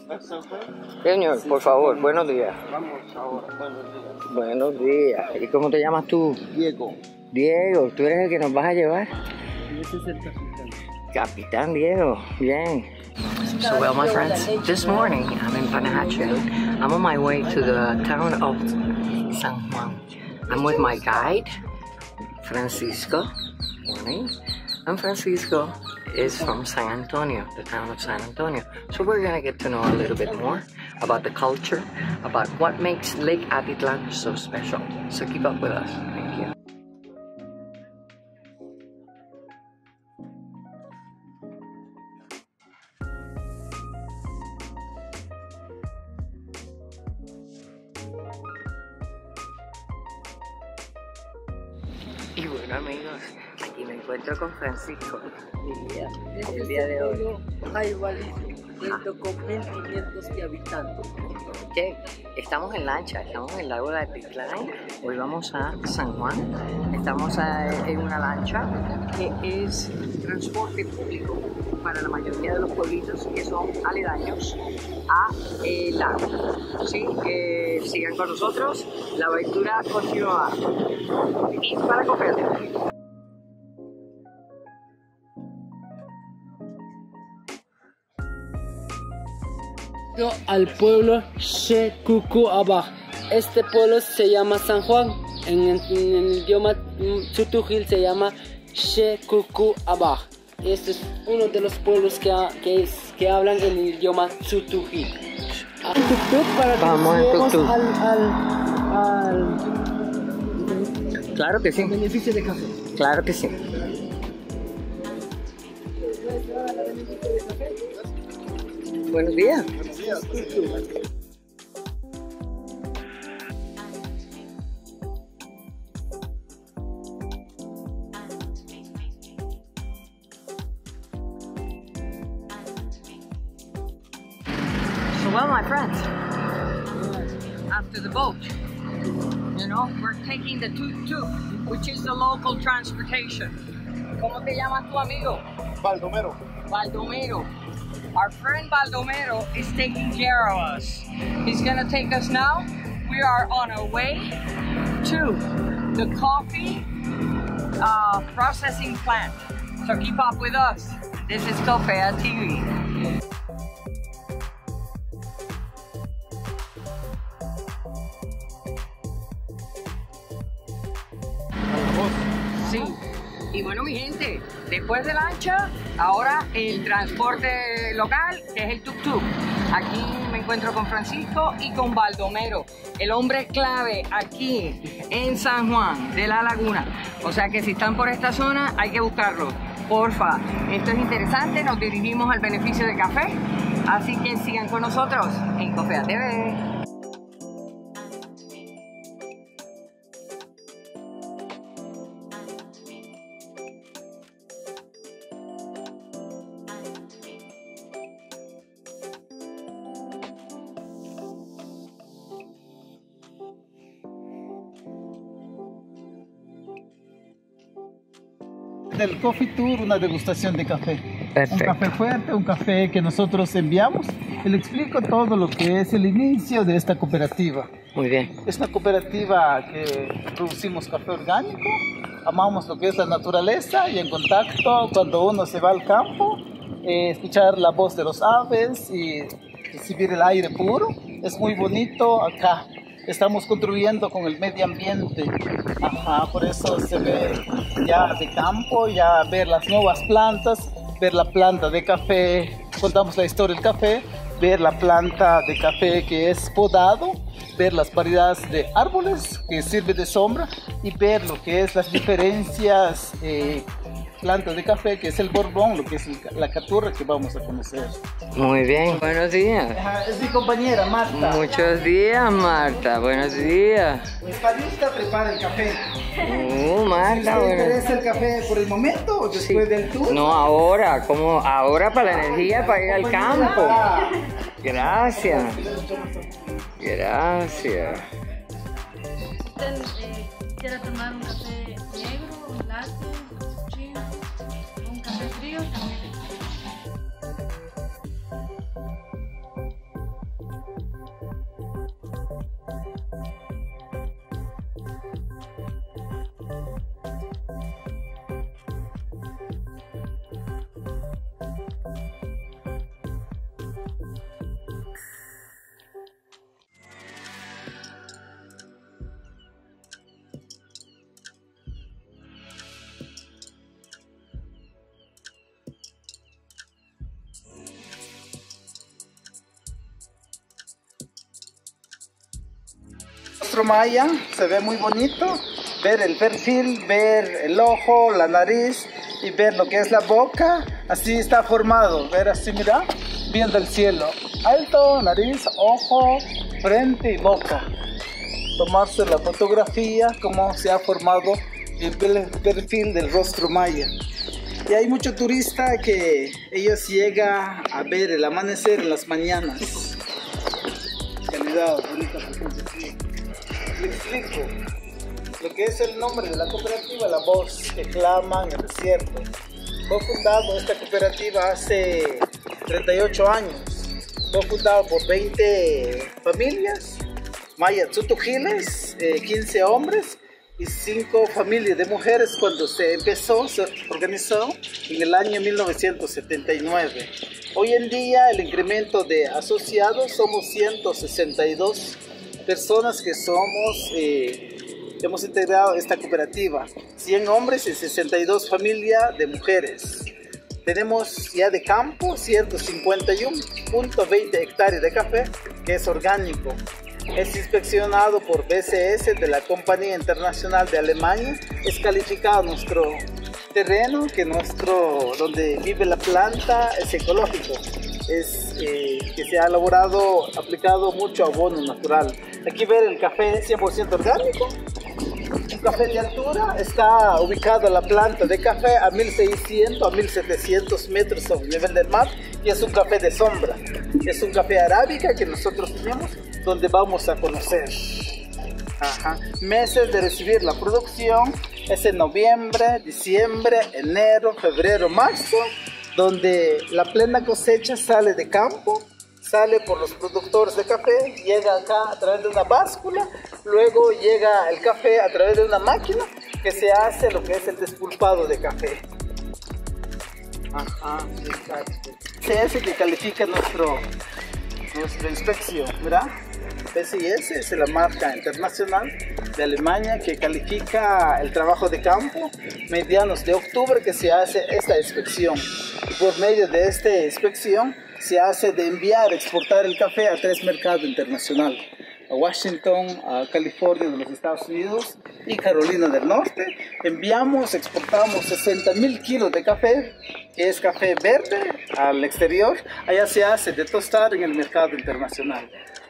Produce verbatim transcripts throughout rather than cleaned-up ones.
Señor, por favor, buenos días. Vamos ahora, buenos días. Buenos días. ¿Y cómo te llamas tú? Diego. Diego, ¿tú eres el que nos vas a llevar? Ese es el capitán. Capitán Diego, bien. So well, my friends, this morning I'm in Panahache. I'm on my way to the town of San Juan. I'm with my guide, Francisco. Morning. And Francisco is from San Antonio, the town of San Antonio. So we're gonna get to know a little bit more about the culture, about what makes Lake Atitlan so special. So keep up with us. Thank you. Y bueno, amigos, aquí me encuentro con Francisco el día de hoy. Hay ciento con mil quinientos habitantes. Okay. Estamos en lancha, estamos en el lago de Atitlán. Hoy vamos a San Juan. Estamos a, en una lancha que es transporte público para la mayoría de los pueblitos que son aledaños a el lago. ¿Sí? Eh, sigan con nosotros, la aventura continúa. Y para cooperativa. Al pueblo Xekukuabaj. Este pueblo se llama San Juan. En, en, en el idioma Tzutujil se llama Xekukuabaj. Este es uno de los pueblos que, que, es, que hablan en el idioma Tzutujil. Para que Vamos en tuk-tuk. Al, al, al Claro que sí. beneficio de café. Claro que sí. Buenos días. So well, my friends, after the boat, you know, we're taking the tuk-tuk, which is the local transportation. ¿Cómo te llamas tu amigo? Baldomero. Baldomero. Our friend Baldomero is taking care of us. He's gonna take us now. We are on our way to the coffee uh, processing plant. So keep up with us. This is Cofea T V. Sí. Y bueno, mi gente, después de lancha, ahora el transporte local, que es el tuk-tuk. Aquí me encuentro con Francisco y con Baldomero, el hombre clave aquí en San Juan de la Laguna. O sea que si están por esta zona, hay que buscarlo. Porfa, esto es interesante, nos dirigimos al beneficio de café, así que sigan con nosotros en Cofea T V. Del Coffee Tour, una degustación de café. Perfecto. Un café fuerte, un café que nosotros enviamos. Y le explico todo lo que es el inicio de esta cooperativa. Muy bien. Es una cooperativa que producimos café orgánico, amamos lo que es la naturaleza y en contacto cuando uno se va al campo, eh, escuchar la voz de los aves y recibir el aire puro. Es muy bonito acá. Estamos contribuyendo con el medio ambiente. Ajá, por eso se ve ya de campo, ya ver las nuevas plantas, ver la planta de café, contamos la historia del café, ver la planta de café que es podado, ver las variedades de árboles que sirven de sombra y ver lo que es las diferencias eh, plantas de café, que es el borbón, lo que es el, la caturra que vamos a conocer. Muy bien, buenos días. Ajá, es mi compañera Marta. Muchos días, Marta, buenos días. Nuestra lista prepara el café. Uh, Marta, ¿Te bueno. interesa el café por el momento o después Sí. del tour? No, ahora, como ahora para la energía, para ir al campo. Ah. Gracias. Gracias. usted eh, quiera tomar un café negro, un latte, un cappuccino, un café frío, también. rostro maya, se ve muy bonito. Ver el perfil, ver el ojo, la nariz y ver lo que es la boca. Así está formado, ver así, mira, viendo el cielo. Alto, nariz, ojo, frente y boca. Tomarse la fotografía, cómo se ha formado el perfil del rostro maya. Y hay mucho turista que ellos llegan a ver el amanecer en las mañanas. Calidad, bonita presentación. Le explico lo que es el nombre de la cooperativa, La Voz que clama en el desierto. Fue fundado esta cooperativa hace treinta y ocho años. Fue fundado por veinte familias mayas tzutujiles, eh, quince hombres y cinco familias de mujeres cuando se empezó, se organizó en el año mil novecientos setenta y nueve. Hoy en día el incremento de asociados somos ciento sesenta y dos personas que somos, eh, hemos integrado esta cooperativa, cien hombres y sesenta y dos familias de mujeres. Tenemos ya de campo ciento cincuenta y uno punto veinte hectáreas de café que es orgánico. Es inspeccionado por B C S de la Compañía Internacional de Alemania. Es calificado nuestro terreno, que nuestro, donde vive la planta, es ecológico. Es eh, que se ha elaborado, aplicado mucho abono natural. Aquí ver el café cien por ciento orgánico. Un café de altura, está ubicado la planta de café a mil seiscientos a mil setecientos metros sobre el nivel del mar y es un café de sombra. Es un café arábica que nosotros tenemos, donde vamos a conocer. Ajá. Meses de recibir la producción es en noviembre, diciembre, enero, febrero, marzo, donde la plena cosecha sale de campo, sale por los productores de café, llega acá a través de una báscula, luego llega el café a través de una máquina que se hace lo que es el despulpado de café. Ajá, exacto. B C S que califica nuestro, nuestra inspección, ¿verdad? B C S es la marca internacional de Alemania que califica el trabajo de campo. Medianos de octubre que se hace esta inspección. Y por medio de esta inspección se hace de enviar, exportar el café a tres mercados internacionales. A Washington, a California de los Estados Unidos y Carolina del Norte. Enviamos, exportamos sesenta mil kilos de café, que es café verde, al exterior. Allá se hace de tostar en el mercado internacional.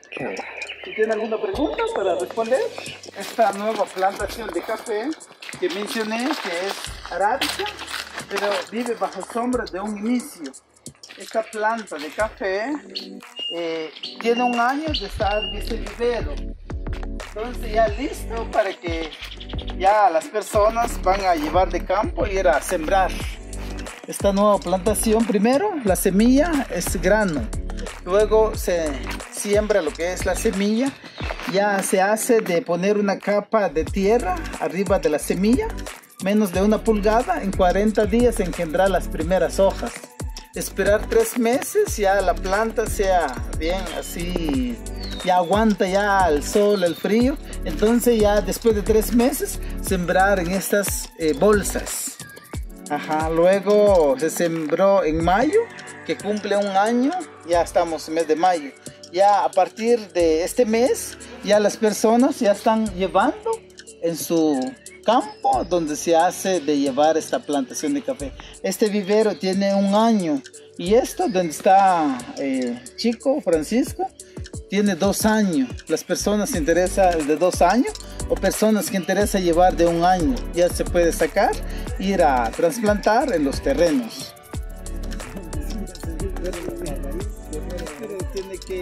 Si tiene alguna pregunta para responder, esta nueva plantación de café que mencioné, que es arábica, pero vive bajo sombra de un inicio. Esta planta de café eh, tiene un año de estar desde el vivero, entonces ya listo para que ya las personas van a llevar de campo y ir a sembrar. Esta nueva plantación, primero la semilla es grano, luego se siembra lo que es la semilla, ya se hace de poner una capa de tierra arriba de la semilla, menos de una pulgada, en cuarenta días engendrar las primeras hojas. Esperar tres meses, ya la planta sea bien así, ya aguanta ya el sol, el frío, entonces ya después de tres meses sembrar en estas eh, bolsas. Ajá, luego se sembró en mayo, que cumple un año, ya estamos en el mes de mayo. Ya a partir de este mes, ya las personas ya están llevando en su campo donde se hace de llevar esta plantación de café. Este vivero tiene un año y esto donde está eh, Chico Francisco tiene dos años. Las personas se interesan de dos años o personas que interesa llevar de un año, ya se puede sacar, ir a trasplantar en los terrenos. Tiene que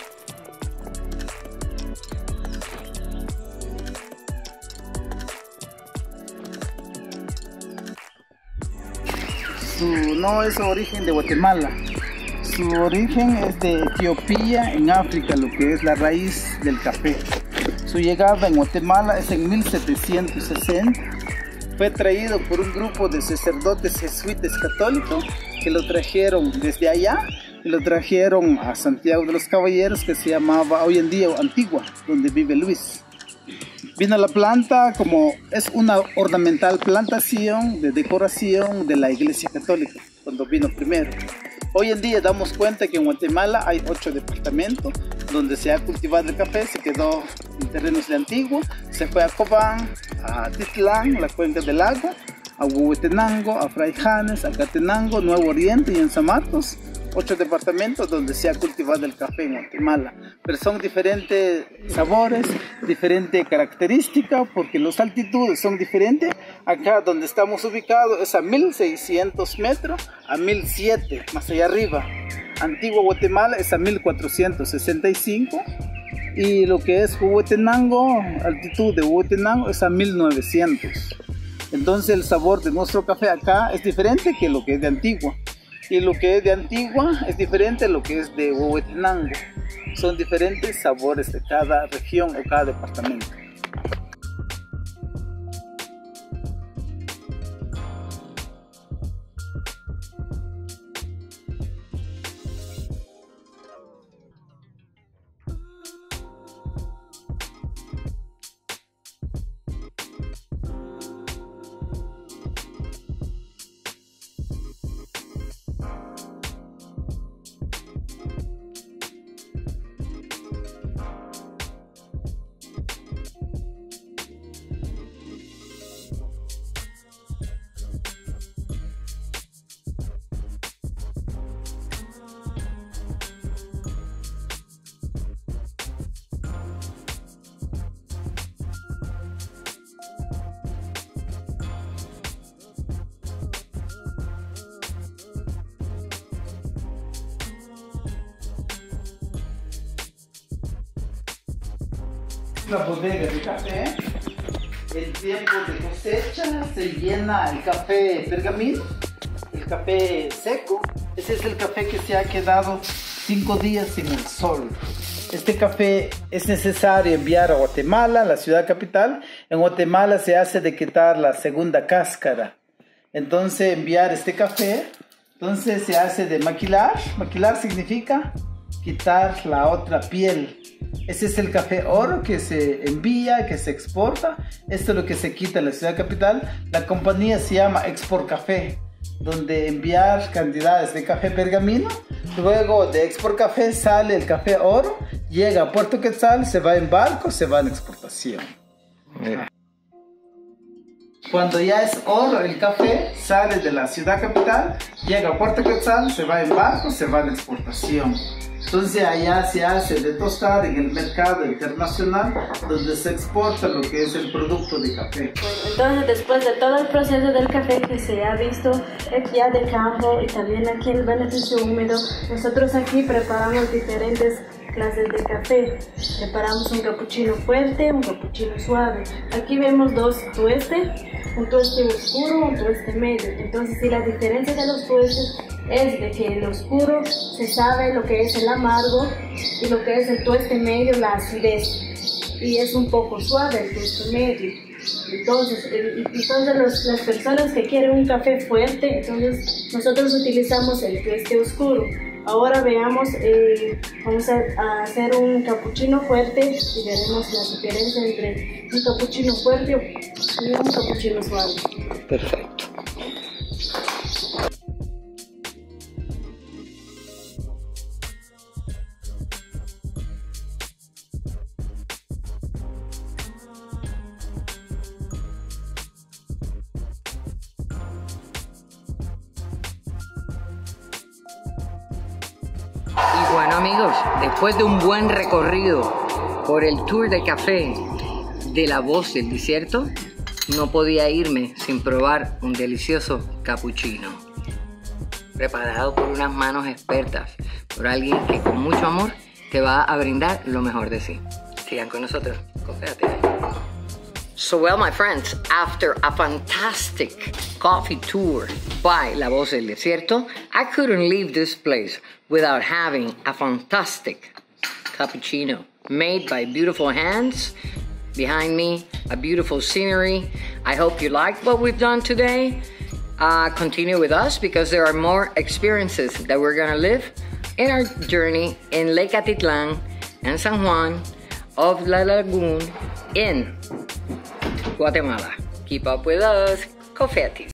Su, no es origen de Guatemala, su origen es de Etiopía, en África, lo que es la raíz del café. Su llegada en Guatemala es en mil setecientos sesenta. Fue traído por un grupo de sacerdotes jesuitas católicos que lo trajeron desde allá y lo trajeron a Santiago de los Caballeros, que se llamaba hoy en día Antigua, donde vive Luis. Vino la planta como es una ornamental plantación de decoración de la Iglesia Católica, cuando vino primero. Hoy en día damos cuenta que en Guatemala hay ocho departamentos, donde se ha cultivado el café, se quedó en terrenos de Antigua, se fue a Cobán, a Titlán, la cuenca del lago, a Huehuetenango, a Fraijanes, a Catenango, Nuevo Oriente y en San Marcos, ocho departamentos donde se ha cultivado el café en Guatemala. Pero son diferentes sabores, diferentes características, porque las altitudes son diferentes. Acá donde estamos ubicados es a mil seiscientos metros, a mil siete, más allá arriba. Antigua Guatemala es a mil cuatrocientos sesenta y cinco. Y lo que es Huehuetenango, altitud de Huehuetenango es a mil novecientos. Entonces el sabor de nuestro café acá es diferente que lo que es de Antigua. Y lo que es de Antigua es diferente a lo que es de Huehuetenango. Son diferentes sabores de cada región o cada departamento. La bodega de café, el tiempo de cosecha se llena el café pergamino, el café seco. Ese es el café que se ha quedado cinco días sin el sol. Este café es necesario enviar a Guatemala, la ciudad capital. En Guatemala se hace de quitar la segunda cáscara. Entonces enviar este café, entonces se hace de maquilar. Maquilar significa quitar la otra piel. Ese es el café oro que se envía, que se exporta. Esto es lo que se quita en la ciudad capital. La compañía se llama Export Café, donde enviar cantidades de café pergamino. Luego de Export Café sale el café oro, llega a Puerto Quetzal, se va en barco, se va en exportación. Yeah. Cuando ya es oro el café, sale de la ciudad capital, llega a Puerto Quetzal, se va en barco, se va en exportación. Entonces allá se hace de tostar en el mercado internacional, donde se exporta lo que es el producto de café. Entonces, después de todo el proceso del café que se ha visto ya de campo y también aquí en el beneficio húmedo, nosotros aquí preparamos diferentes clases de café. Preparamos un capuchino fuerte, un capuchino suave. Aquí vemos dos tuestes, un tueste oscuro, un tueste medio. Entonces, si la diferencia de los tuestes es de que el oscuro se sabe lo que es el amargo y lo que es el tueste medio, la acidez. Y es un poco suave el tueste medio. Entonces, entonces los, las personas que quieren un café fuerte, entonces nosotros utilizamos el tueste oscuro. Ahora veamos, eh, vamos a, a hacer un capuchino fuerte y veremos la diferencia entre un capuchino fuerte y un capuchino suave. Perfecto. Bueno amigos, después de un buen recorrido por el tour de café de la Voz del Desierto, no podía irme sin probar un delicioso cappuccino, preparado por unas manos expertas, por alguien que con mucho amor te va a brindar lo mejor de sí. Sigan con nosotros, conférate. So well, my friends, after a fantastic coffee tour by La Voz del Desierto, I couldn't leave this place without having a fantastic cappuccino made by beautiful hands. Behind me, a beautiful scenery. I hope you liked what we've done today. Uh, continue with us because there are more experiences that we're gonna live in our journey in Lake Atitlán and San Juan of La Lagoon in Guatemala. Keep up with us, Confetti.